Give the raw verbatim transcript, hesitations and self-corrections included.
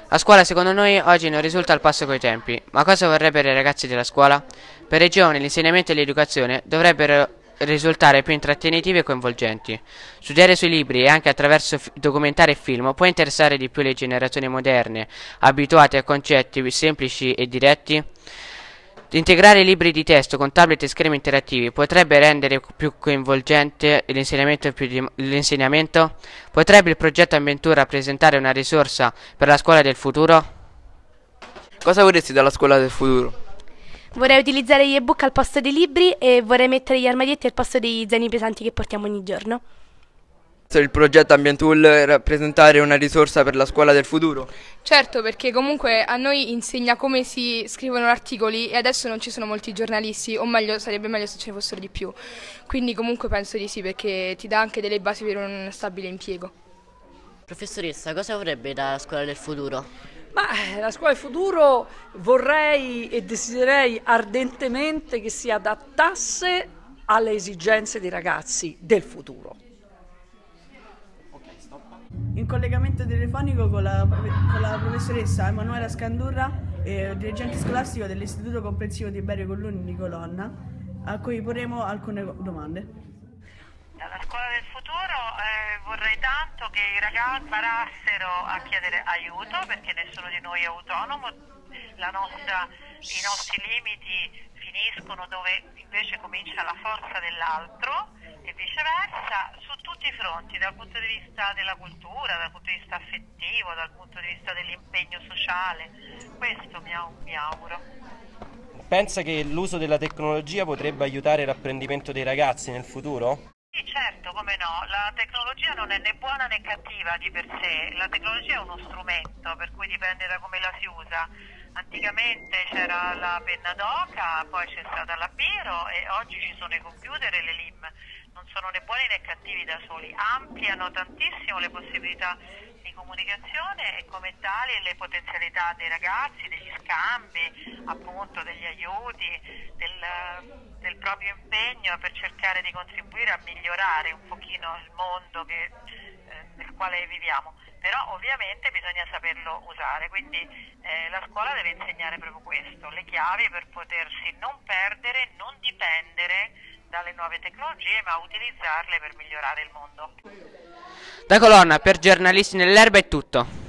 La scuola secondo noi oggi non risulta al passo coi tempi, ma cosa vorrebbero i ragazzi della scuola? Per i giovani l'insegnamento e l'educazione dovrebbero risultare più intrattenitivi e coinvolgenti. Studiare sui libri e anche attraverso f- documentari e film può interessare di più le generazioni moderne, abituate a concetti semplici e diretti? Integrare libri di testo con tablet e schermi interattivi potrebbe rendere più coinvolgente l'insegnamento, più di- l'insegnamento? Potrebbe il progetto Avventura rappresentare una risorsa per la scuola del futuro? Cosa vorresti dalla scuola del futuro? Vorrei utilizzare gli ebook al posto dei libri e vorrei mettere gli armadietti al posto dei zaini pesanti che portiamo ogni giorno. Il progetto Ambient Tool rappresentare una risorsa per la scuola del futuro? Certo, perché comunque a noi insegna come si scrivono articoli e adesso non ci sono molti giornalisti, o meglio, sarebbe meglio se ce ne fossero di più. Quindi comunque penso di sì, perché ti dà anche delle basi per un stabile impiego. Professoressa, cosa vorrebbe dalla scuola del futuro? Ma eh, la scuola del futuro vorrei e desidererei ardentemente che si adattasse alle esigenze dei ragazzi del futuro. In collegamento telefonico con la, con la professoressa Emanuela Scandurra, eh, dirigente scolastico dell'Istituto Comprensivo di Berio Colluni di Colonna, a cui porremo alcune domande. Dalla scuola del futuro eh, vorrei tanto che i ragazzi imparassero a chiedere aiuto, perché nessuno di noi è autonomo, la nostra, i nostri limiti finiscono dove invece comincia la forza dell'altro e viceversa, su tutti i fronti, dal punto di vista della cultura, dal punto di vista affettivo, dal punto di vista dell'impegno sociale. Questo mi, au- mi auguro. Pensa che l'uso della tecnologia potrebbe aiutare l'apprendimento dei ragazzi nel futuro? Sì, certo, come no, la tecnologia non è né buona né cattiva di per sé, la tecnologia è uno strumento, per cui dipende da come la si usa. Anticamente c'era la penna d'oca, poi c'è stata la biro e oggi ci sono i computer e le lim. Non sono né buoni né cattivi da soli, ampliano tantissimo le possibilità di comunicazione e come tali le potenzialità dei ragazzi, degli scambi, appunto degli aiuti, del, del proprio impegno per cercare di contribuire a migliorare un pochino il mondo che, eh, nel quale viviamo. Però ovviamente bisogna saperlo usare, quindi eh, la scuola deve insegnare proprio questo, le chiavi per potersi non perdere, non dipendere dalle nuove tecnologie, ma utilizzarle per migliorare il mondo. Da Colonna per Giornalisti nell'Erba è tutto.